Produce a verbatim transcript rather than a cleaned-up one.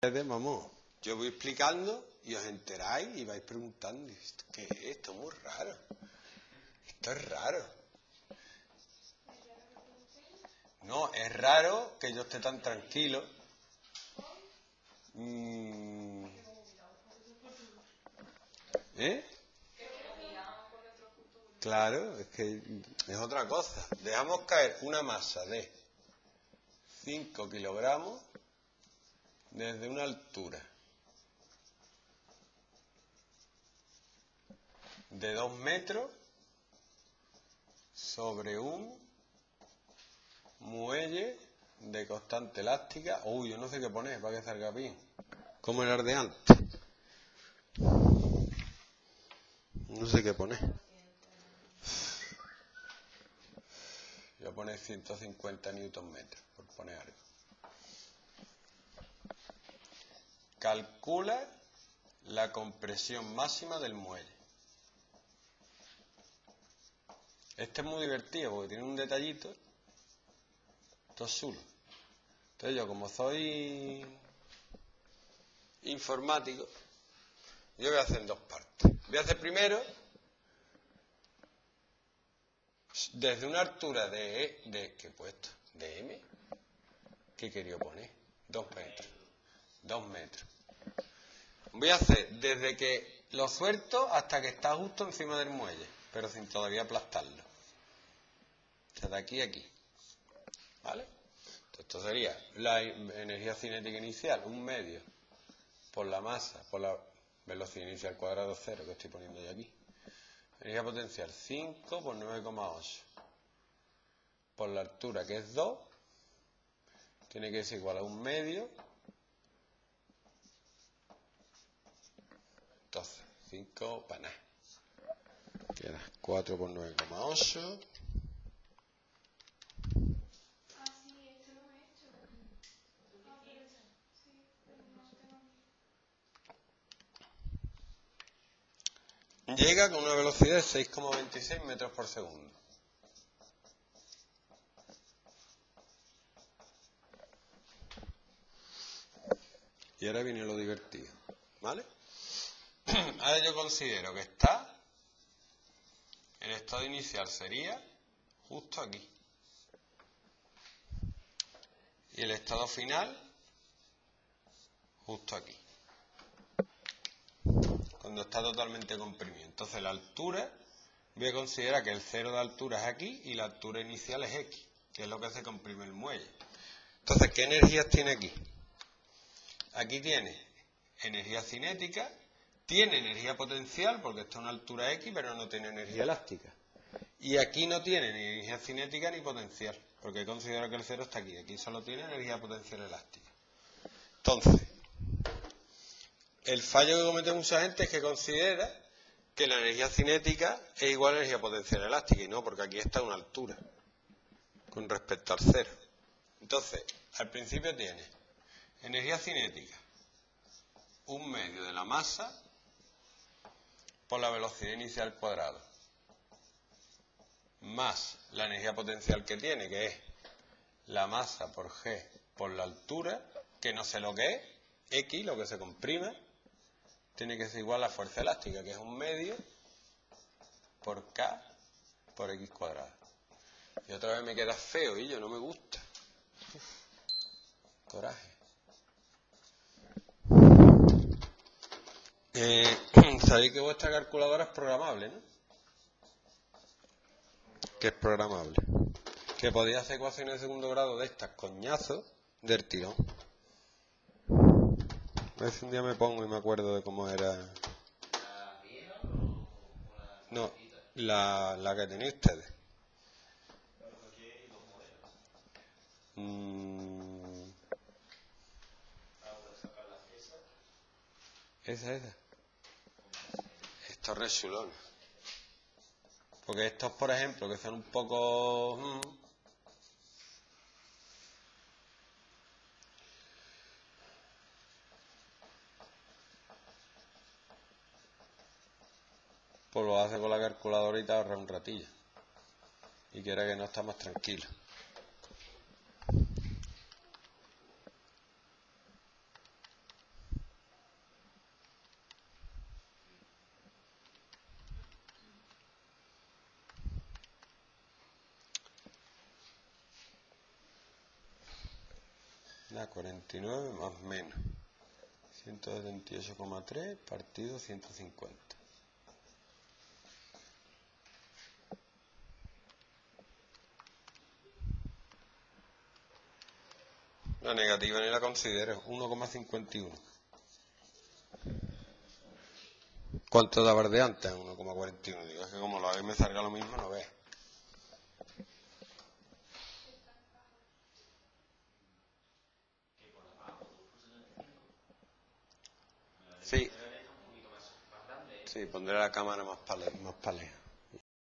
Vamos, yo voy explicando y os enteráis y vais preguntando, ¿qué es esto? Muy raro. Esto es raro. No, es raro que yo esté tan tranquilo. Mm. ¿Eh? Claro, es que es otra cosa. Dejamos caer una masa de cinco kilogramos desde una altura de dos metros sobre un muelle de constante elástica. Uy, yo no sé qué poner para que salga bien. ¿Cómo era el de antes? No sé qué poner. Voy a poner ciento cincuenta newton metros, por poner algo. Calcula la compresión máxima del muelle. Este es muy divertido porque tiene un detallito. Esto es chulo. Entonces yo, como soy informático, yo voy a hacer en dos partes. Voy a hacer primero desde una altura de, de ¿qué he puesto? De M. ¿Qué quería poner? Dos metros. Dos metros. Voy a hacer desde que lo suelto hasta que está justo encima del muelle, pero sin todavía aplastarlo. O sea, de aquí a aquí. ¿Vale? Entonces, esto sería la energía cinética inicial, un medio, por la masa, por la velocidad inicial cuadrado cero, que estoy poniendo yo aquí. Energía potencial cinco por nueve coma ocho. Por la altura, que es dos, tiene que ser igual a un medio. Entonces, cinco para nada. Que era cuatro por nueve coma ocho. Llega con una velocidad de seis coma veintiséis metros por segundo. Y ahora viene lo divertido, ¿vale? Ahora yo considero que está, el estado inicial sería justo aquí. Y el estado final, justo aquí. Cuando está totalmente comprimido. Entonces la altura, voy a considerar que el cero de altura es aquí y la altura inicial es X, que es lo que se comprime el muelle. Entonces, ¿qué energías tiene aquí? Aquí tiene energía cinética, tiene energía potencial, porque está a una altura X, pero no tiene energía elástica. Y aquí no tiene ni energía cinética ni potencial, porque considero que el cero está aquí. Aquí solo tiene energía potencial elástica. Entonces, el fallo que comete mucha gente es que considera que la energía cinética es igual a la energía potencial elástica, y no, porque aquí está a una altura con respecto al cero. Entonces, al principio tiene energía cinética, un medio de la masa por la velocidad inicial al cuadrado, más la energía potencial que tiene, que es la masa por G por la altura, que no sé lo que es, X, lo que se comprime, tiene que ser igual a la fuerza elástica, que es un medio por K por X cuadrado. Y otra vez me queda feo y yo no me gusta. Coraje. Eh, Sabéis que vuestra calculadora es programable, ¿no? Que es programable. Que podéis hacer ecuaciones de segundo grado de estas coñazos del tirón. A ver si un día me pongo y me acuerdo de cómo era. ¿La vieja o la No, la, la que tenéis ustedes. ¿Qué los modelos? Mm, Ahora sacar la esa. esa, esa. Esto es re chulón. Porque estos, por ejemplo, que son un poco... Mm, pues lo hace con la calculadora y te ahorra un ratillo. Y quiera que no está más tranquilo. Da cuarenta y nueve más menos ciento setenta y ocho coma tres partido ciento cincuenta. La negativa ni la considero, uno coma cincuenta y uno. ¿Cuánto daba de antes? uno coma cuarenta y uno. Digo, es que como lo haga y me salga lo mismo, no veas. Sí. Sí, pondré la cámara más pale, más paleja.